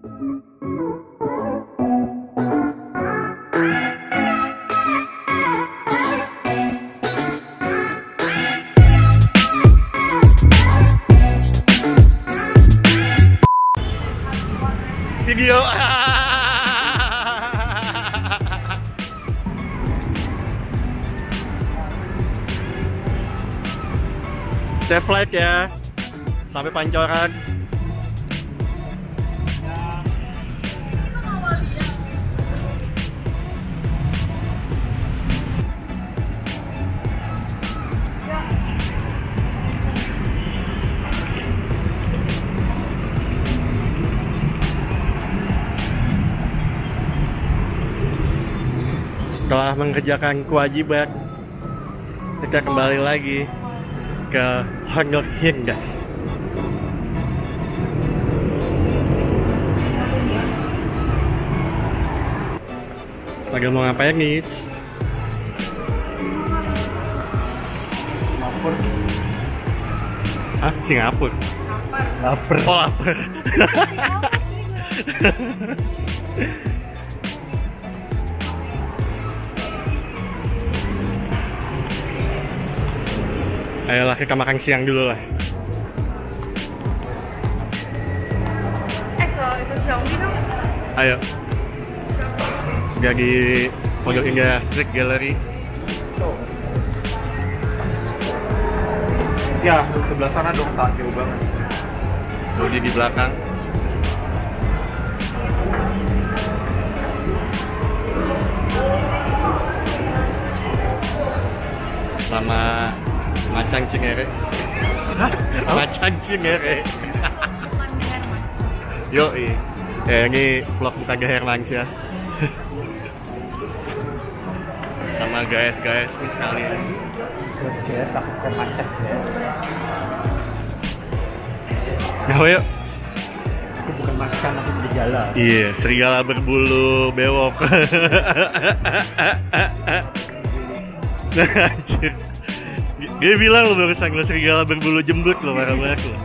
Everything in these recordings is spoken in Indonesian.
Video. Save flight ya, sampai Pancoran. Setelah mengerjakan kewajiban, kita kembali lagi ke Honor Hinda. Lagi mau ngapain nih? Lapar. Hah? Singapura? Lapar. Oh lapar. Ayolah kita makan siang dulu lah. Kalau itu Xiaomi dong. Ayo. Sudah di pojok Indah Street Gallery. Ya, sebelah sana dong, tak jauh banget. Lodi di belakang. Sama Macan Cinere. Hah? Macan Cinere. Yoi. Ini vlog bukan Gaher Langs ya. Sama guys ini sekalian. Guys, aku ke macet guys. Nah, yuk. Aku bukan macan, aku serigala. Iya, serigala berbulu bewok. Anjir. Dia bilang lo barusan lo serigala berbulu jembut lo, marah banget lo.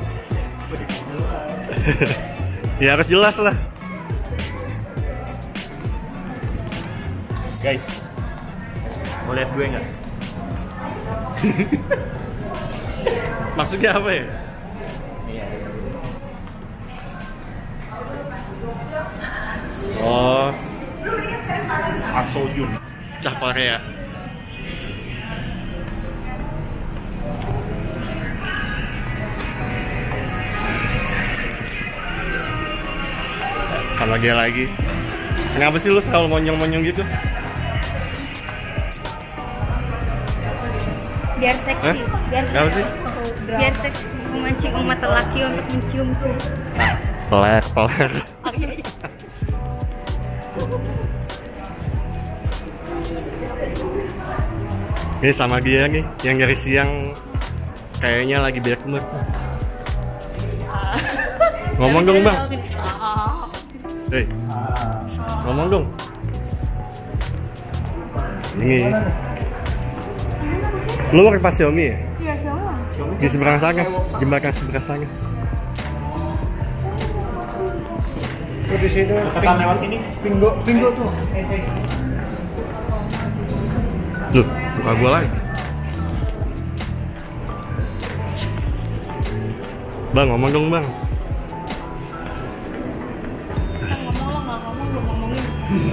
Ya harus jelas lah. Guys, mau lihat gue nggak? Maksudnya apa ya? Iya. Oh, Asoyun. cah Korea. Sama dia lagi. Kenapa sih lu selalu monyong-monyong gitu? Biar seksi. Hah? Biar Kenapa seksi. sih? Biar seksi, memancing umat lelaki untuk menciumku. Peler. Oh, iya, iya. Ini sama dia nih, yang dari siang kayaknya lagi bad mood. Ngomong dong bang. Hei, ngomong dong. Ini, lu pakai pas Xiaomi ya? Iya, Xiaomi. Di seberang sana, jembatan seberang sana. Tuh di sini, kita lewat sini. Pinggo tuh. Loh, buka gua lagi. Bang, ngomong dong bang. Ngomong lo nggak ngomong, lo ngomongin.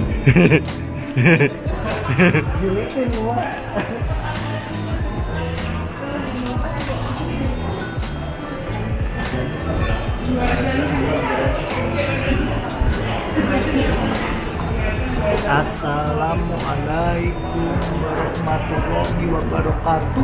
Assalamualaikum warahmatullahi wabarakatuh.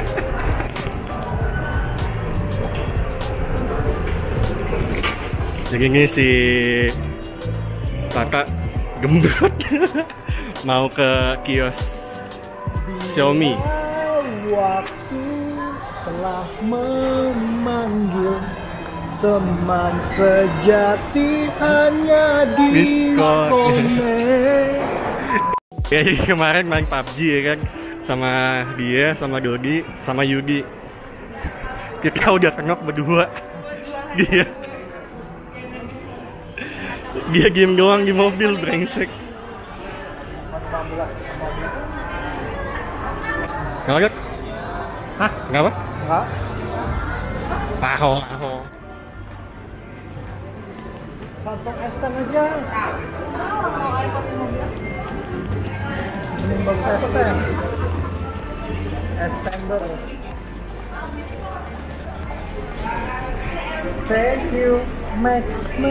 Jadi ini si kakak gembrot mau ke kios Xiaomi. Waktu telah memanggil, teman sejati hanya disconnect. Kayak kemarin main PUBG ya kan, sama dia, sama Dodi, sama Yudi. Kita udah kenok berdua. Dia Dia game doang di mobil, brengsek. Nggak? Hah? Nggak apa? Enggak. Tahu. Langsung S10 aja. Ini bagus S10. S10 Thank you, Max.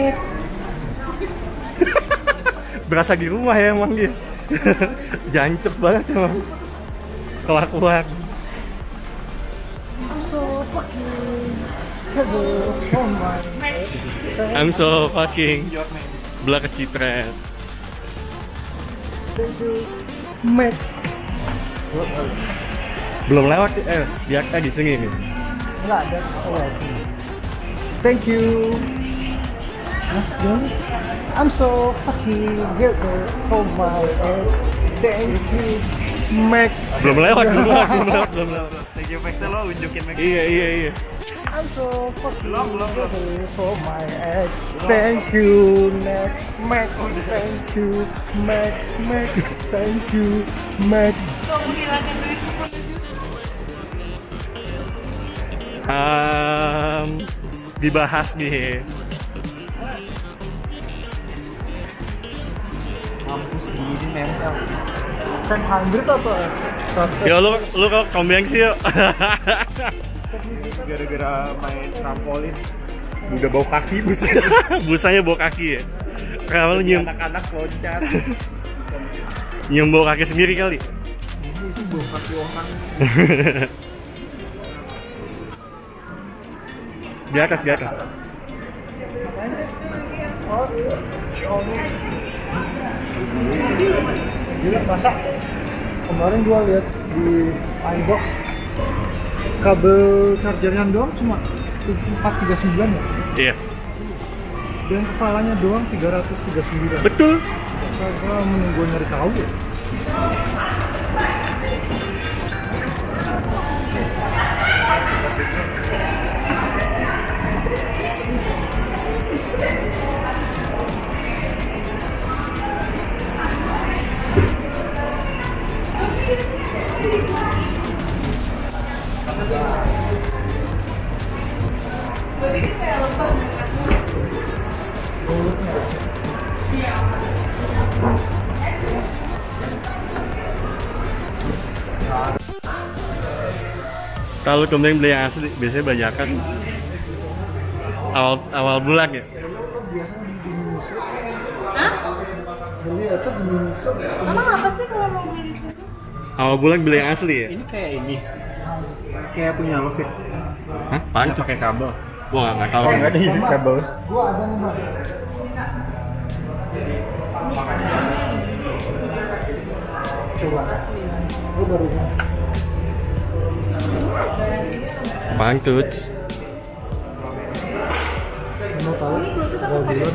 Berasa di rumah ya emang dia. Jancep banget emang. Keluar. I'm so fucking struggle for my I'm so fucking belah kecipret. Thank you, Max. Belum lewat dia di sini nih. Enggak ada. Thank you. I'm so fucking grateful for my ex. Thank you, Max. Belum lewat. Thank you Max, lo unjukin Max. Iya. I'm so fucking grateful for my ex. Thank you, next Max. Thank you, Max. Thank you, Max. Kok menghilangkan duit 10 juta? Dibahas nih. Mampus ini nempel. 10 apa? Ya lu kalau kombeng sih yuk. Gara-gara main trampolin udah bau kaki Busanya bau kaki ya. Kenapa lu nyium anak-anak loncat. nyium bau kaki sendiri kali? Itu bau kaki orang. Di atas. Oh, Xiaomi. Gila, masa kemarin gua lihat di unbox kabel chargernya doang cuma 439 ya? Iya. Dan kepalanya doang 339. Betul. Saya menunggu nyari tahu ya. Kalau kemudian beli yang asli biasanya banyakan awal bulan ya. Hah? Beli aja di Indonesia. Emang apa sih kalau mau beli di situ? Awal bulan beli yang asli ya. Ini kayak ini. Kayak punya lo fit. Hah? Apaan? Pakai kabel. Gua nggak tahu. Enggak ada isi kabel. Gua ada nomor. Coba. Gua baru Apaan tuh? mau tahu. Gua bilang.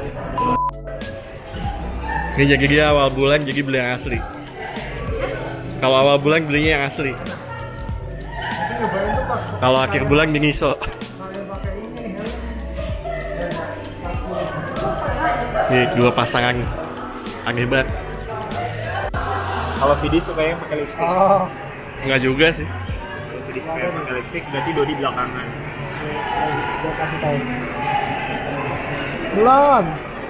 Ini jadi dia awal bulan jadi beli yang asli. Kalau awal bulan belinya yang asli. Kalau akhir bulan di Niso. Nih dua pasangan aneh banget. Kalau Vidi suka yang pakai lipstick. Oh, Enggak juga sih. Kalau Vidi suka yang pakai lipstick berarti Dodi belakangan. gua kasih tahu. Belum.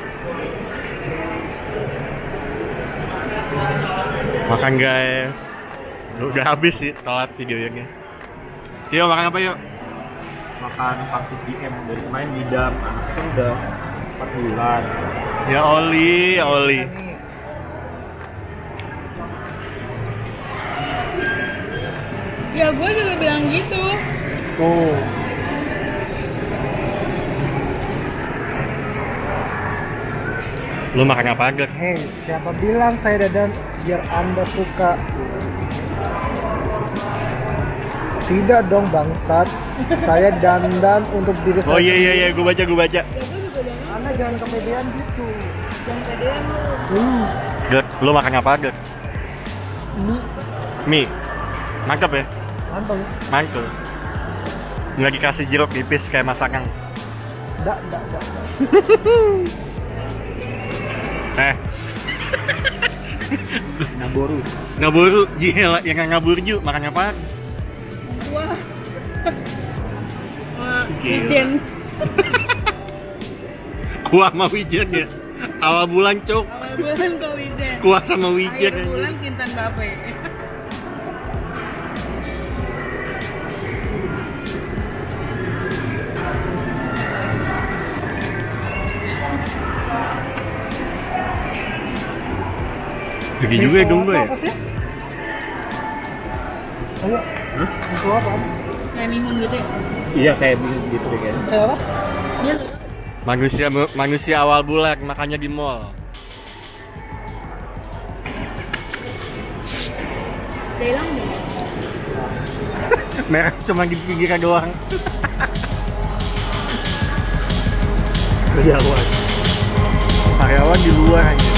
Makan guys. Udah habis sih telat videonya. Yuk makan apa yuk? Makan pangsit DM dari kemarin bidam. Anaknya kan udah 4 bulan. Ya Oli. Ya gue juga bilang gitu. Oh. Lu makan apa agak? Hei, siapa bilang saya dadan biar Anda suka? Tidak dong bangsat. Saya dandan untuk diri saya. Oh iya, gue baca. Ya gue juga bilang Anda jangan kepedean gitu. jangan pedean lu. Gek, lu makan apa agak? Mie. Mantap ya? Mantap. Mantap. Nggak dikasih jeruk nipis kayak masakan. Dak. Naboru. Ngaburu, gila, yang nggak ngabur ju, makan apa? Wah. Wijen. Kuah sama wijen ya. Awal bulan cok. Awal bulan kok wijen. Kuah sama wijen. Akhir bulan kintan bape. Gede juga ya dong gue ya. Apa sih? Ayo. Hah? Miso apa? Kayak mihun gitu ya. Iya kayak gitu deh kayaknya. Kayak apa? Dia Manusia awal bulan makannya di mall. udah hilang deh. Merah cuma di pinggiran doang. Karyawan. Karyawan di luar aja.